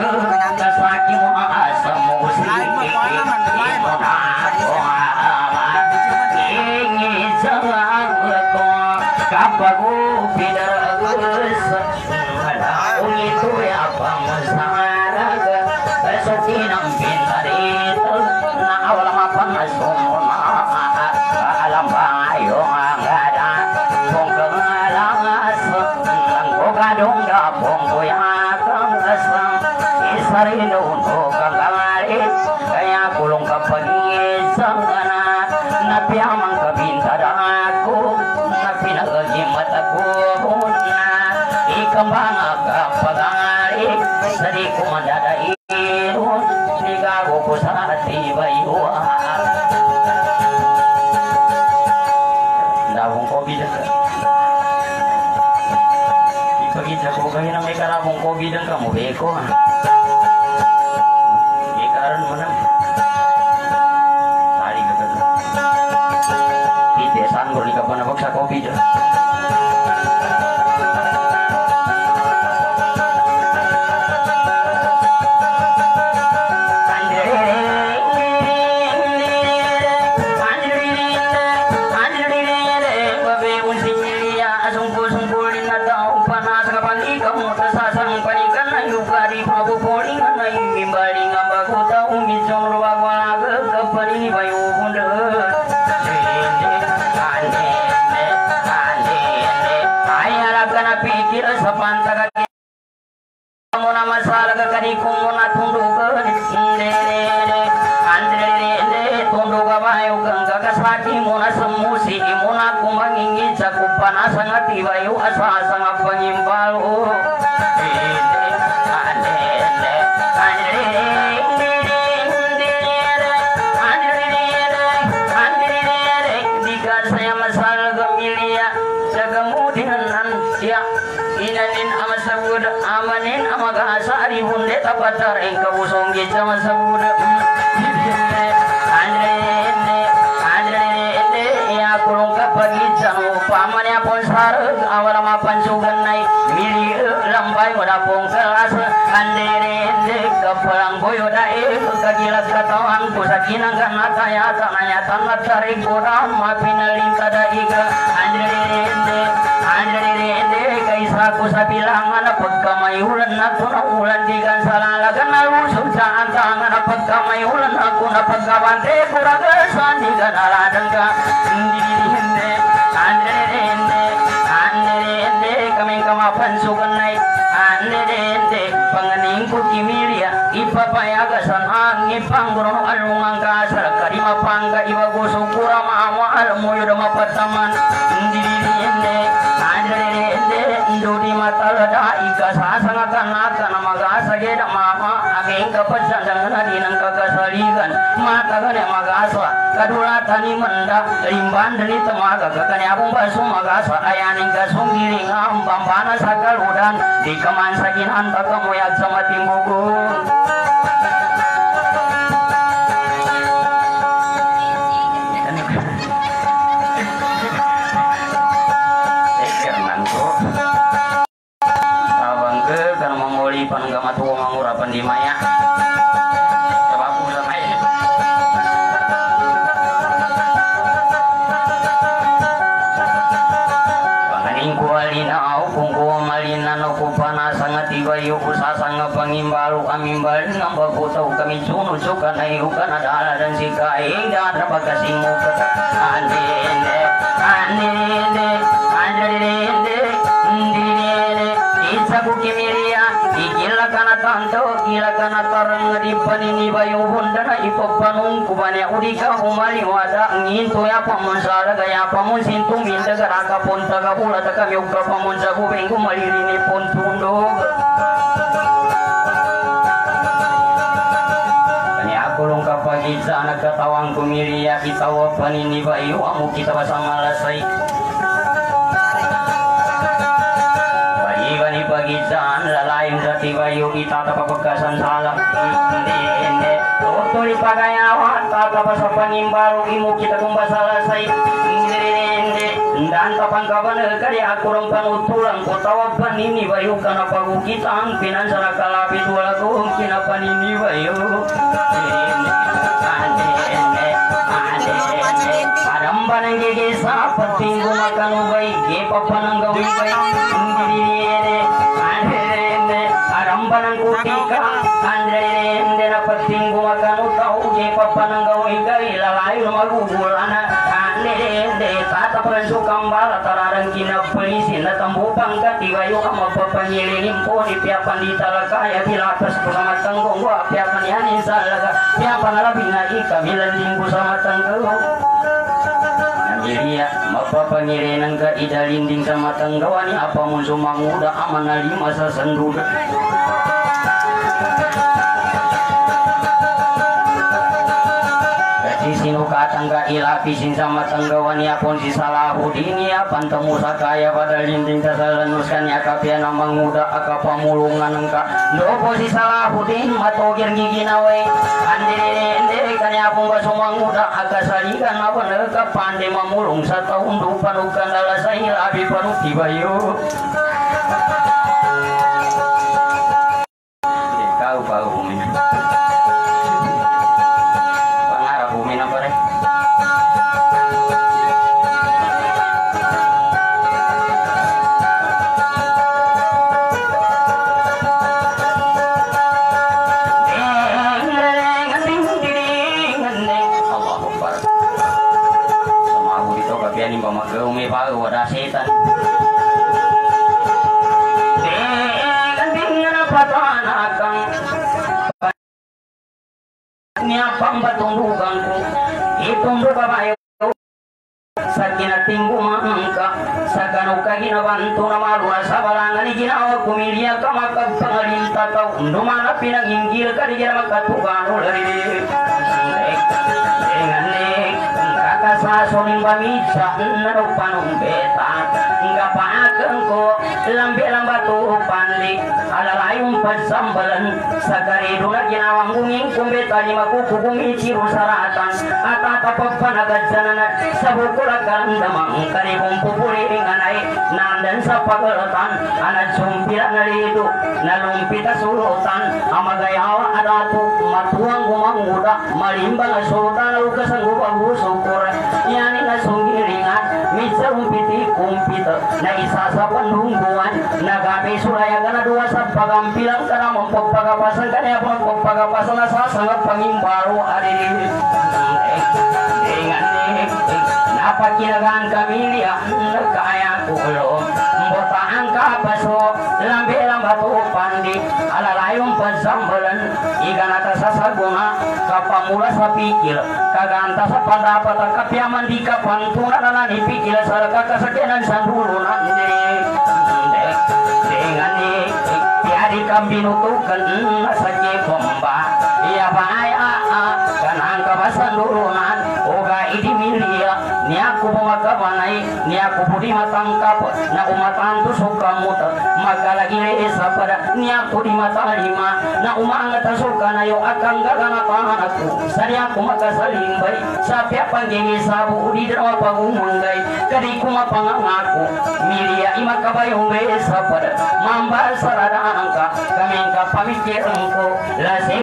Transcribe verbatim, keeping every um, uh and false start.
kasaki mo asam musik ingi jangan ko kapagu pidaragus ung itu ya pamasaraga besokinang pintarito na awal mapangasumuna alam bayo ngada pongkang alangas kadung gabung kuyakang asam isarino untuk kagalit kaya kulong kapagingit sa anak napiamang kabintada ako napinagagimat ako na ikambang kapagalit sa di ko madadain ligago ko sa tibayuan dawong COVID Pagkita ko kayo nang may karabong COVID ang kamu beko ha. Ikaran mo na. Tari ka ka. Pitesan ko rin ka pa nabag sa COVID. Sangat tibayu asa sangat pengimbal jika saya masalah gemilia sekemudian ya inanin ama sabud amanin ama gahasa ari hunde tapatar engkau busong gica masabud kulung kapagi jangan pamannya pun sarut awal mapan suganai mili lambai modapung kelas andere kepelang boyo dae kagilat katawan kusakinang kana kaya tanaya tanat cari kurang mapinaling kada iga andere andere kaisa kusabilangan pagkamayulan nato na ulan digan salalagan nalusog sa antangan pagkamayulan ako na pagkabante kuragasan digan aladan ka Hinde, andere hinde, andere hinde, kami kamapan suganay, andere hinde, panganing kukimilia, ipapayagasan ang ipangguno alungang kasar, karima pangga ibaguso kura maama alamuyo na mapataman, hindi hinde, andere hinde, ndudi matalada, ikasasangakan naka na magasage na mama, aging kapasandangan na din ang kakasaligan, matagan na magasa, kadulatan ni manda, rimban dari temaga kakanya abung basu magasa ayaning gasung giring am bambana sagaludan di keman sagin anta kamu yak sama timbugun awang ke karena mengoli panggama tua mangurapan di maya bayu usasanga pangimbalu amimbal ngamba kutau kami sunu suka naiukan adalah dan sika indah terpakasimu kata ande ande ande ande ande ande isaku kimiria ikila kana tanto ikila kana tarang di panini bayu bundana ipopanung kubane udika umali wada nginto ya pamunsara gaya pamunsintu minda garaka ponta gabula taka myuka pamunsa kubengku malirini pontundog kulung kapagi sana katawang kumiria itawa panini bayu amu kita basama lasai bayi bani pagi san lalaim jati bayu kita tapapagasan salah inde inde totori pagayawa tata basa pangimbalu imu kita kumbasa lasai inde inde dan tapang kaban kari akurang panutulang kotawa panini bayu kana pagu kita ang pinansara kalabi dua lagu panini bayu Adambanang gigi sa penting gumakan ubay Ge papanang gawin bay Indiriere Andrene Adambanang kutika Andrene na penting gumakan utaw Ge papanang gawin bay Lalayo magugulana Andrene Tata perensu kambal Tararang kinapalisin na tambupang katibayo Ang magpapangilinim po Di piapan di talakaya Bilatas ko na matanggong Piapan yanin sa laga Piapan alabing na ikabilan linggo sa matanggong Jadi ya, mapapangiri ng kaidalinding sa matanggawa ni apa mo sumanguda aman na lima sa sanduda. Kasi sino katangga ilapisin sa matanggawa niya pon si Salahuddin niya pantamu sa kaya pada linding sa salanuskan niya kapya na manguda akapamulungan ng ka. Dopo si Salahuddin matogir giginaway andiri-andiri kanya pong basumanguda akasalikan apa nagkapande mamulong sa taong dupanukan dala sa hilabi panuti bayo. Ikaw pa umin. Pangarap umin apa rin? Pamagawin pa wala setan. Dengan na patanakang niya pambatungdugan ko itong babae sa kinating gumangka sa kanuka ginabanto na malura sa balangan ni ginawa kumilya ka makagpangalinta tao dumana pinanginggil ka di gina magkatugano lari dengan nek kakasasoning bamitsa nanong panumbeta nga paakang ko lambi-lang batu panli alarayong pagsambalan sa karido na ginawang guming kumbeta ni makukugumi chiro saratan at atapagpanagad sa nanat sa bukulakan damang kanibong pupuliring anay nandan sa pagalatan anad sumpila na lido nalumpita sulutan amagayawa adato matuang gumanguda malimbang asutan ukasan gubagusukura yani na sunggiringan mitsa umpiti kumpita na isa sa panungguan nagabi surayagan na dua sa pagampilang ka na magpagpagapasan ka na magpagpagapasan na sa sangat pangimbaro arili dengan napakinagan kami liya nagkaya kulo mbotaan ka paso lambi-lang batu pandi alalayong pagsambalan iganata sa saguna kapamula sa pikil kaganta sa pandapat ang kapyaman di ka pantunan na nanipikil sa kakasakinan sa dulunan dengan ni tiadi kang binutukan sa kipomba iya baay aa kanang kabasan dulunan oga idimilia ni ako magkabanay ni ako pudi matangkap na umatan to sukamut magalagiri sa pada ni ako di matalima na umangat suka na yo akang gaganatan ako sari ako magkasalimbay sa piapanggingi sa budi draw pagumunggay kadi ko mapangangako milia imakabayong may sa pada mambal sa radaan ka kaming kapamikiran ko